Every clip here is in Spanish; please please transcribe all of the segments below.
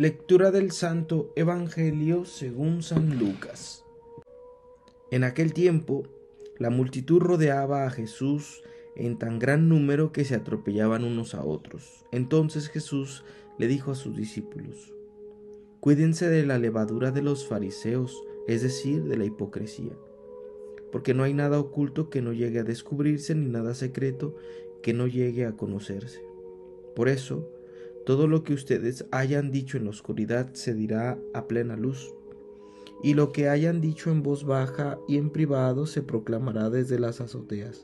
Lectura del Santo Evangelio según San Lucas. En aquel tiempo, la multitud rodeaba a Jesús en tan gran número que se atropellaban unos a otros. Entonces Jesús le dijo a sus discípulos: Cuídense de la levadura de los fariseos, es decir, de la hipocresía, porque no hay nada oculto que no llegue a descubrirse, ni nada secreto que no llegue a conocerse. Por eso, todo lo que ustedes hayan dicho en la oscuridad se dirá a plena luz, y lo que hayan dicho en voz baja y en privado se proclamará desde las azoteas.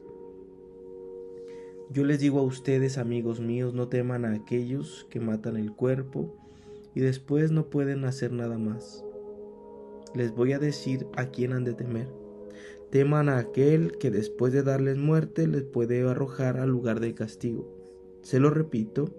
Yo les digo a ustedes, amigos míos, no teman a aquellos que matan el cuerpo y después no pueden hacer nada más. Les voy a decir a quién han de temer. Teman a aquel que después de darles muerte les puede arrojar al lugar de castigo. Se lo repito,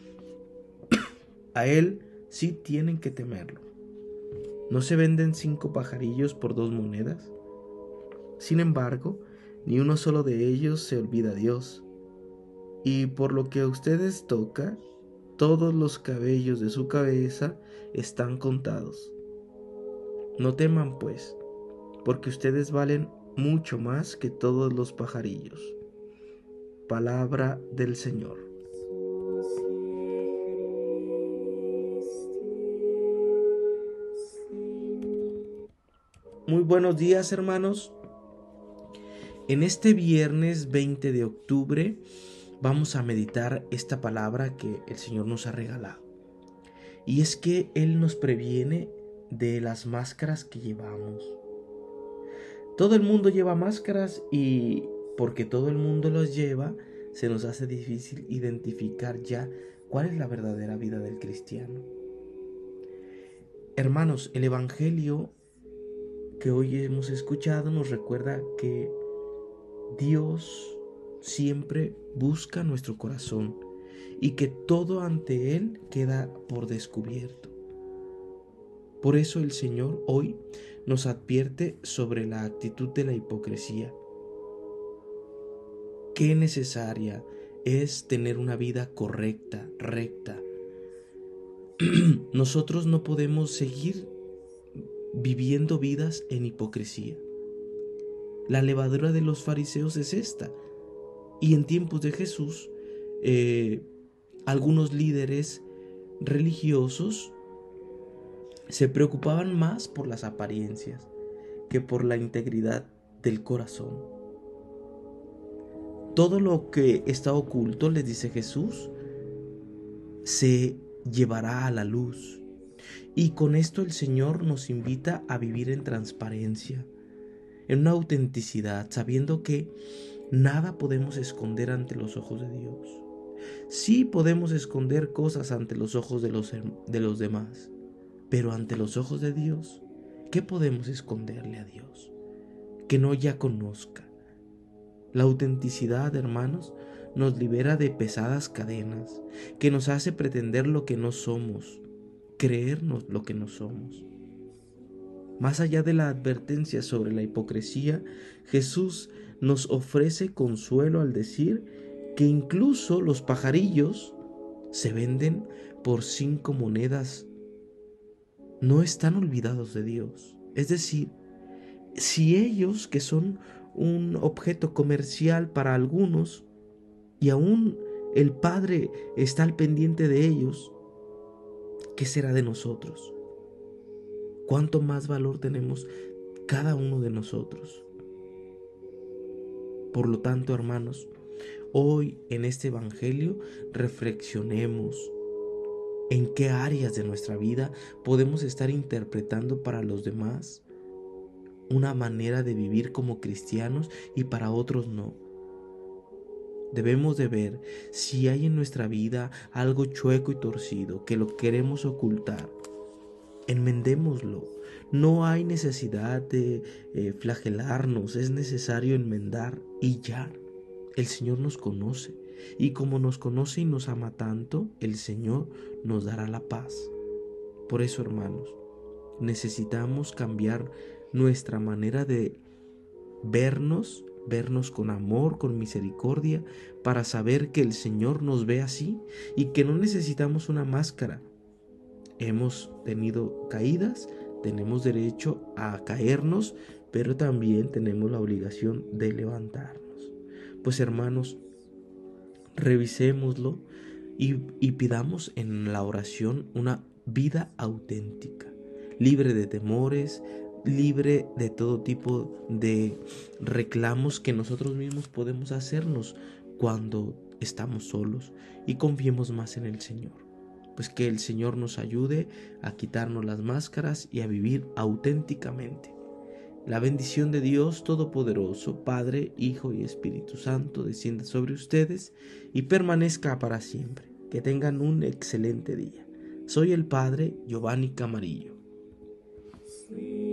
a él sí tienen que temerlo. ¿No se venden 5 pajarillos por 2 monedas? Sin embargo, ni uno solo de ellos se olvida a Dios. Y por lo que a ustedes toca, todos los cabellos de su cabeza están contados. No teman, pues, porque ustedes valen mucho más que todos los pajarillos. Palabra del Señor. Muy buenos días, hermanos. En este viernes 20 de octubre vamos a meditar esta palabra que el Señor nos ha regalado. Y es que Él nos previene de las máscaras que llevamos. Todo el mundo lleva máscaras y porque todo el mundo los lleva, se nos hace difícil identificar ya cuál es la verdadera vida del cristiano. Hermanos, el Evangelio que hoy hemos escuchado nos recuerda que Dios siempre busca nuestro corazón y que todo ante Él queda por descubierto. Por eso el Señor hoy nos advierte sobre la actitud de la hipocresía. Qué necesaria es tener una vida correcta, recta. Nosotros no podemos seguir viviendo vidas en hipocresía. La levadura de los fariseos es esta. Y en tiempos de Jesús, algunos líderes religiosos se preocupaban más por las apariencias que por la integridad del corazón. Todo lo que está oculto, les dice Jesús, se llevará a la luz. Y con esto el Señor nos invita a vivir en transparencia, en una autenticidad, sabiendo que nada podemos esconder ante los ojos de Dios. Sí podemos esconder cosas ante los ojos de los demás, pero ante los ojos de Dios, ¿qué podemos esconderle a Dios? Que no ya conozca. La autenticidad, hermanos, nos libera de pesadas cadenas, que nos hace pretender lo que no somos, creernos lo que no somos. Más allá de la advertencia sobre la hipocresía, Jesús nos ofrece consuelo al decir que incluso los pajarillos se venden por 5 monedas. No están olvidados de Dios. Es decir, si ellos, que son un objeto comercial para algunos, y aún el Padre está al pendiente de ellos, ¿qué será de nosotros? ¿Cuánto más valor tenemos cada uno de nosotros? Por lo tanto, hermanos, hoy en este Evangelio reflexionemos en qué áreas de nuestra vida podemos estar interpretando para los demás una manera de vivir como cristianos y para otros no. Debemos de ver si hay en nuestra vida algo chueco y torcido que lo queremos ocultar. Enmendémoslo. No hay necesidad de flagelarnos, es necesario enmendar y ya. El Señor nos conoce y como nos conoce y nos ama tanto, el Señor nos dará la paz. Por eso, hermanos, necesitamos cambiar nuestra manera de vernos con amor, con misericordia, para saber que el Señor nos ve así y que no necesitamos una máscara. hemos tenido caídas, tenemos derecho a caernos, pero también tenemos la obligación de levantarnos. Pues hermanos, revisémoslo y pidamos en la oración una vida auténtica, libre de temores, libre de todo tipo de reclamos que nosotros mismos podemos hacernos cuando estamos solos, y confiemos más en el Señor. Pues que el Señor nos ayude a quitarnos las máscaras y a vivir auténticamente. La bendición de Dios Todopoderoso, Padre, Hijo y Espíritu Santo, descienda sobre ustedes y permanezca para siempre. Que tengan un excelente día. Soy el Padre Giovanni Camarillo.